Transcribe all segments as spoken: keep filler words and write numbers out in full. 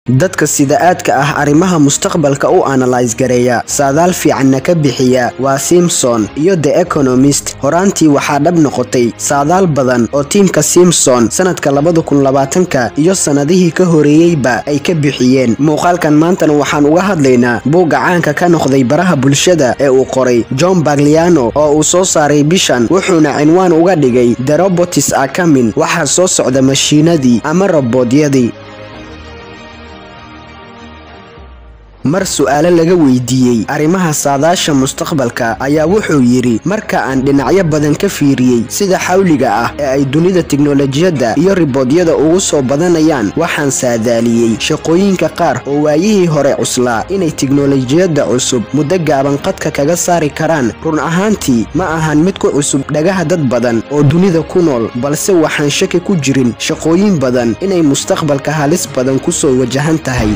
dadka sida aadka ah arrimaha mustaqbalka u analyze gareeya saadaal fiicanna ka bixiya waa Simpson iyo The Economist. horaantii waxaa dhab noqotay saadaal badan oo tiimka Simpson sanadka labada kun labaatanka iyo sanadihii ka horeeyayba ay ka bixiyeen. muuqaalkan maantana waxaan uga hadlaynaa buugga caanka ka noqday baraha bulshada ee uu qoray John Bagliano oo uu soo saaray bishan, wuxuuna cinwaan uga dhigay The Robots Are Coming, waxaa soo socda mashiinadii ama robotyadii. mar su'aalo laga weydiiyey arrimaha saadaasha mustaqbalka ayaa wuxuu yiri, marka aan dhinacyo badan ka fiiriyey sida xawliga ah ee ay dunida tiknoolajiyadda iyo riboodiyada ugu soo badanayaan, waxaan saadaaliyey shaqooyinka qaar oo waayihii hore cuslaa inay tiknoolajiyadda cusub muddo gaaban qadka kaga saari karaan. run ahaantii ma ahan mid ku cusub dhagaha dad badan oo dunida ku nool, balse waxaan shaki ku jirin shaqooyin badan inay mustaqbalka halis badan ku soo wajahan tahay.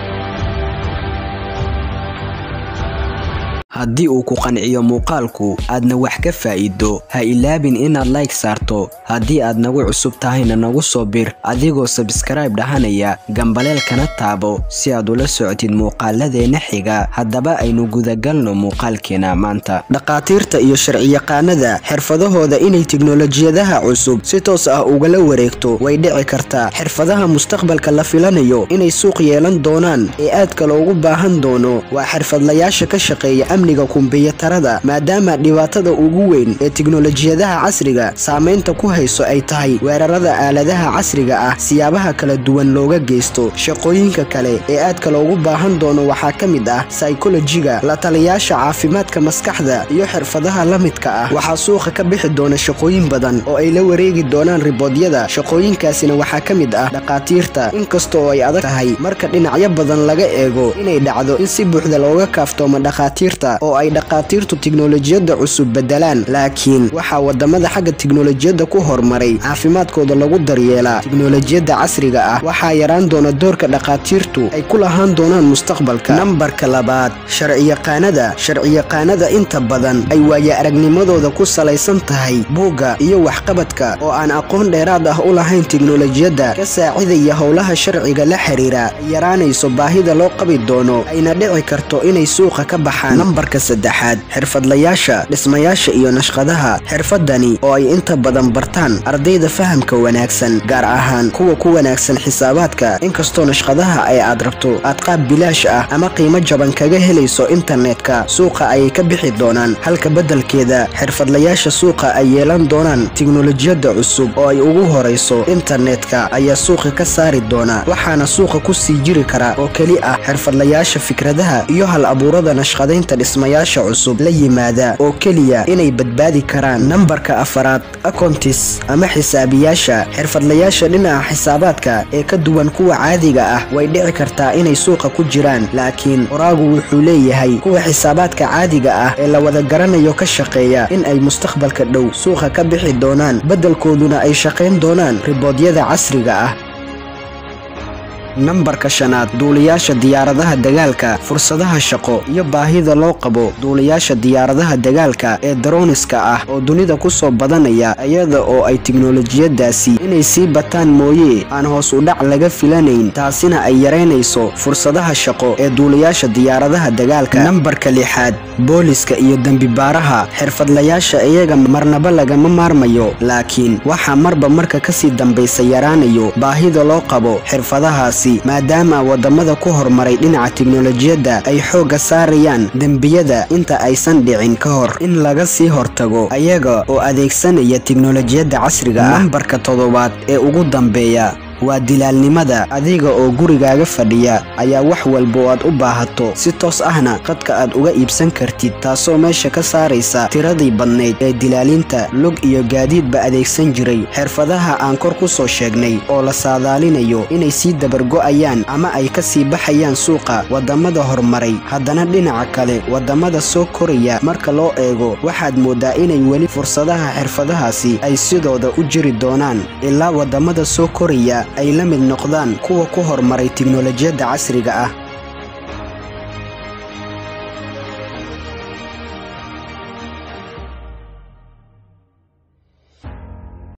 haddii uu ku qanciyo muuqaalku aadna wax ka faa'iido, ha ilaabin inaad like saarto. haddii aad nagu cusub tahayna nagu soo bir adigoo subscribe dhahanaya, gambaleelkana taabo si aad ula socotid muuqaaladeena xiga. haddaba aynu gudagalno muuqaalkeena maanta. dhaqaatiirta iyo sharciyaqaanada xirfadahooda inay tiknoolajiyadaha cusub si toos ah ugala wareegto way dhici kartaa. xirfadaha mustaqbalka la filanayo inay suuq yeelan doonaan ee aadka loogu baahan doono waa xirfadlayaasha ka shaqeeya amniga kumbiyuutarada, maadaama dhibaatada ugu weyn ee tiknoolajiyadaha casriga saameynta ku hayso ay tahay weerarada aaladaha casriga ah siyaabaha kala duwan looga geysto. shaqooyinka kale ee aadka loogu baahan doono waxaa ka mid ah psychologiga, la taliyaasha caafimaadka maskaxda iyo xirfadaha la midka ah. waxaa suuqa ka bixi doona shaqooyin badan oo ay la wareegi doonaan riboodyada. shaqooyinkaasina waxaa ka mid ah dhaqaatiirta, inkasta oo ay adag tahay marka dhinacyo badan laga eego inay dhacdo in si buuxda looga kaaftoomo dhaqaatiirta oo ay dhaqaatiirtu tiknoolajiyadda cusub bedelaan. laakiin waxaa wadamada xagga tiknoolajiyadda ku horumaray caafimaadkooda lagu daryeelaa tiknoolajiyadda casriga ah, waxaa yaraan doona doorka dhaqaatiirtu ay ku lahaan doonaan mustaqbalka. nambarka labaad, sharciyaqaanada. sharciyaqaanada inta badan ay waaya aragnimadooda ku salaysan tahay buugga iyo waxqabadka oo aan aqoon dheeraad ah u lahayn tiknoolajiyadda ka saacidaya howlaha sharciga la xiriira, yaraanayso baahida loo qabi doono, ayna dhici karto inay suuqa ka baxaan. nambarka saddexaad, xirfadlayaasha dhismayaasha iyo nashqadaha. xirfadani oo ay inta badan bartaan ardayda fahamka wanaagsan, gaar ahaan kuwa ku wanaagsan xisaabaadka, inkastoo nashqadaha ay aad rabto aad qaab bilaash ah ama qiimo jaban kaga helayso internetka, suuqa ayay ka bixi doonaan. halka beddelkeeda xirfadlayaasha suuqa ay yeelan doonaan tiknoolajiyadda cusub oo ay ugu horayso internetka ayaa suuqa ka saari doona, waxaana suuqa ku sii jiri kara oo keli ah xirfadlayaasha fikradaha iyo hal abuurada nashqadaynta dhismayaasha cusub la yimaada oo keliya inay badbaadi karaan. nambarka afaraad, accountis ama xisaabiyaasha. xirfadlayaasha dhinaca xisaabaadka ee ka duwan kuwa caadiga ah way dhici kartaa inay suuqa ku jiraan, laakiin qoraagu wuxuu leeyahay kuwa xisaabaadka caadiga ah ee la wada garanayo ka shaqeeya in ay mustaqbalka dhow suuqa ka bixi doonaan, beddelkooduna ay shaqayn doonaan riboodyada casriga ah. nambarka shanaad, duuliyaasha diyaaradaha dagaalka. fursadaha shaqo iyo baahida loo qabo duuliyaasha diyaaradaha dagaalka ee droniska ah oo dunida ku soo badanaya, iyada oo ay tiknoolajiyadaasi inay sii bataan mooye aan hoos u dhac laga filanayn, taasina ay yareynayso fursadaha shaqo ee duuliyaasha diyaaradaha dagaalka. nambarka lixaad, booliska iyo dembibaaraha. xirfadlayaasha iyaga marnaba lagama maarmayo, laakiin waxaa marba marka kasii dambaysa yaraanayo baahida loo qabo xirfadahaas, maadaama wadamada ku horumaray dhinaca tiknoolajiyadda ay xoogga saarayaan dembiyada inta aysan dhicin ka hor in laga sii hortago ayaga oo adeegsanaya tiknoolajiyadda casriga ah. nambarka toddobaad ee ugu dambeeya waa dilaalnimada. adiga oo gurigaaga fadhiya ayaa wax walba oo aad u baahato si toos ahna qadka aad uga iibsan kartid, taasoo meesha ka saaraysa tiradii badnayd ee dilaalinta lug iyo gaadiidba adeegsan jiray. xirfadaha aan kor ku soo sheegnay oo la saadaalinayo inay sii dabargo'ayaan ama ay ka sii baxayaan suuqa wadamada horumaray, haddana dhinaca kale wadamada soo koraya marka loo eego waxaad moodaa inay weli fursadaha xirfadahaasi ay sidooda u jiri doonaan ilaa wadamada soo koraya ay la mid noqdaan kuwa ku horumaray tiknoolajiyadda casriga ah.